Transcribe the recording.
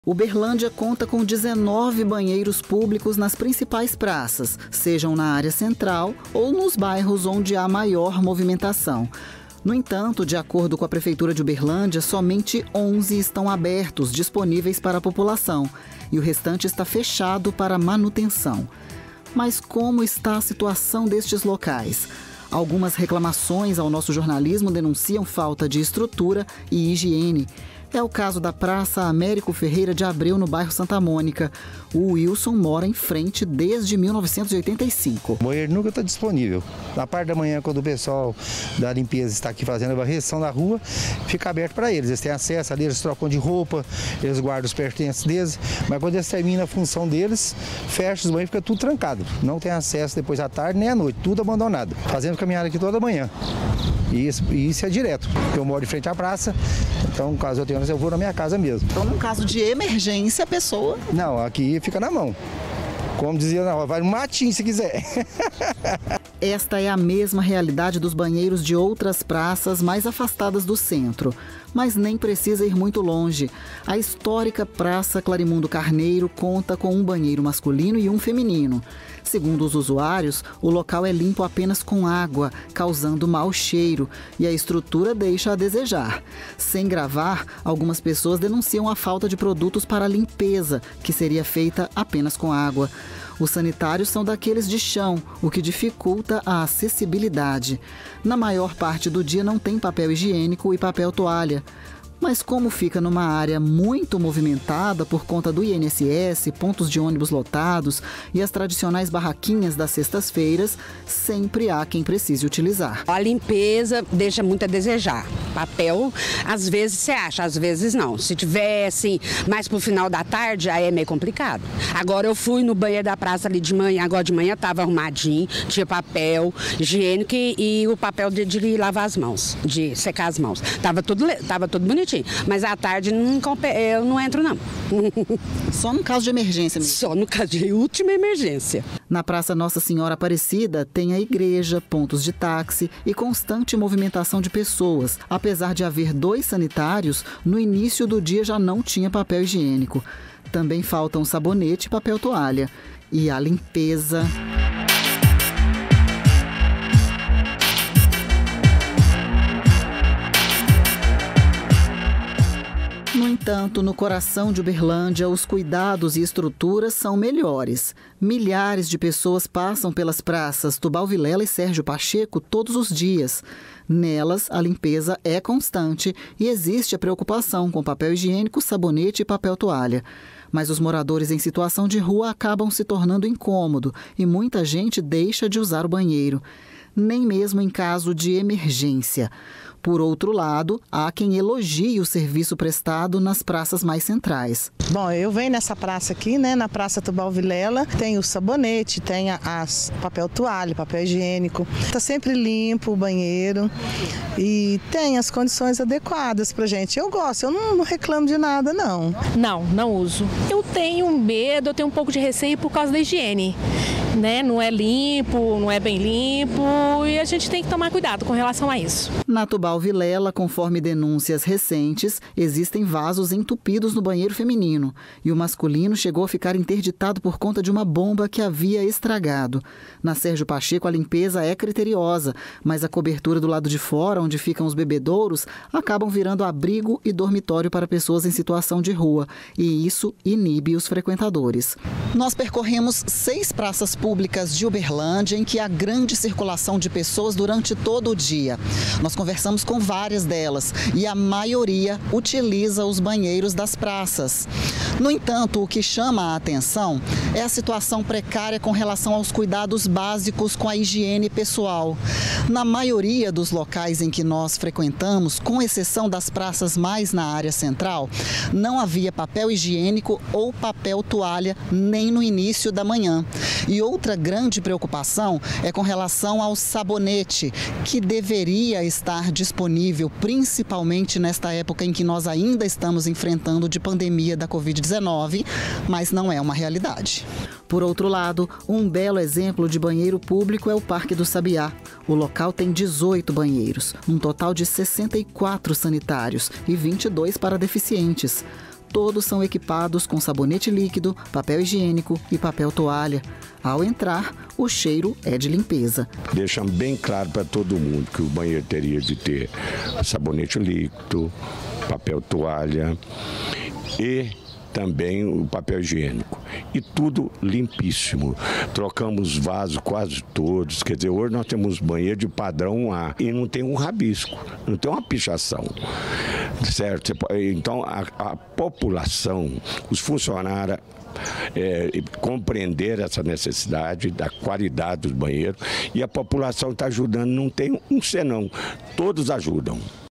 Uberlândia conta com 19 banheiros públicos nas principais praças, sejam na área central ou nos bairros onde há maior movimentação. No entanto, de acordo com a Prefeitura de Uberlândia, somente 11 estão abertos, disponíveis para a população, e o restante está fechado para manutenção. Mas como está a situação destes locais? Algumas reclamações ao nosso jornalismo denunciam falta de estrutura e higiene. É o caso da Praça Américo Ferreira de Abreu, no bairro Santa Mônica. O Wilson mora em frente desde 1985. O banheiro nunca está disponível. Na parte da manhã, quando o pessoal da limpeza está aqui fazendo a varreção da rua, fica aberto para eles. Eles têm acesso ali, eles trocam de roupa, eles guardam os pertences deles. Mas quando eles terminam a função deles, fecha os banheiros, fica tudo trancado. Não tem acesso depois à tarde nem à noite, tudo abandonado. Fazendo caminhada aqui toda manhã. E isso é direto, porque eu moro em frente à praça, então caso eu tenha, eu vou na minha casa mesmo. Então, num caso de emergência, a pessoa... Não, aqui fica na mão. Como dizia na rua, vai no matinho se quiser. Esta é a mesma realidade dos banheiros de outras praças mais afastadas do centro. Mas nem precisa ir muito longe. A histórica Praça Clarimundo Carneiro conta com um banheiro masculino e um feminino. Segundo os usuários, o local é limpo apenas com água, causando mau cheiro, e a estrutura deixa a desejar. Sem gravar, algumas pessoas denunciam a falta de produtos para a limpeza, que seria feita apenas com água. Os sanitários são daqueles de chão, o que dificulta a acessibilidade. Na maior parte do dia não tem papel higiênico e papel toalha. Mas como fica numa área muito movimentada por conta do INSS, pontos de ônibus lotados e as tradicionais barraquinhas das sextas-feiras, sempre há quem precise utilizar. A limpeza deixa muito a desejar. Papel, às vezes você acha, às vezes não. Se tiver assim, mais pro final da tarde, aí é meio complicado. Agora eu fui no banheiro da praça ali de manhã, agora de manhã estava arrumadinho, tinha papel higiênico e o papel de lavar as mãos, de secar as mãos. Tava tudo bonitinho. Mas à tarde eu não entro, não. Só no caso de emergência mesmo? Só no caso de última emergência. Na Praça Nossa Senhora Aparecida tem a igreja, pontos de táxi e constante movimentação de pessoas. Apesar de haver 2 sanitários, no início do dia já não tinha papel higiênico. Também faltam sabonete e papel toalha. E a limpeza... No entanto, no coração de Uberlândia, os cuidados e estruturas são melhores. Milhares de pessoas passam pelas praças Tubal Vilela e Sérgio Pacheco todos os dias. Nelas, a limpeza é constante e existe a preocupação com papel higiênico, sabonete e papel toalha. Mas os moradores em situação de rua acabam se tornando incômodo e muita gente deixa de usar o banheiro. Nem mesmo em caso de emergência. Por outro lado, há quem elogie o serviço prestado nas praças mais centrais. Bom, eu venho nessa praça aqui, né, na Praça Tubal Vilela, tem o sabonete, tem papel toalha, papel higiênico. Está sempre limpo o banheiro e tem as condições adequadas pra gente. Eu gosto, eu não reclamo de nada, não. Não uso. Eu tenho medo, eu tenho um pouco de receio por causa da higiene. Né? Não é limpo, não é bem limpo e a gente tem que tomar cuidado com relação a isso. Na Tubal Vilela, conforme denúncias recentes, existem vasos entupidos no banheiro feminino e o masculino chegou a ficar interditado por conta de uma bomba que havia estragado. Na Sérgio Pacheco, a limpeza é criteriosa, mas a cobertura do lado de fora, onde ficam os bebedouros, acabam virando abrigo e dormitório para pessoas em situação de rua e isso inibe os frequentadores. Nós percorremos 6 praças públicas de Uberlândia em que há grande circulação de pessoas durante todo o dia. Nós conversamos com várias delas e a maioria utiliza os banheiros das praças. No entanto, o que chama a atenção é a situação precária com relação aos cuidados básicos com a higiene pessoal. Na maioria dos locais em que nós frequentamos, com exceção das praças mais na área central, não havia papel higiênico ou papel toalha nem no início da manhã. E outra grande preocupação é com relação ao sabonete, que deveria estar disponível, principalmente nesta época em que nós ainda estamos enfrentando de pandemia da Covid-19, mas não é uma realidade. Por outro lado, um belo exemplo de banheiro público é o Parque do Sabiá. O local tem 18 banheiros, um total de 64 sanitários e 22 para deficientes. todos são equipados com sabonete líquido, papel higiênico e papel toalha. Ao entrar, o cheiro é de limpeza. Deixa bem claro para todo mundo que o banheiro teria de ter sabonete líquido, papel toalha e também o papel higiênico. E tudo limpíssimo. Trocamos vasos quase todos. Quer dizer, hoje nós temos banheiro de padrão A e não tem um rabisco, não tem uma pichação. Certo? Então, a população, os funcionários, compreender essa necessidade da qualidade dos banheiros, e a população está ajudando, não tem um senão, todos ajudam.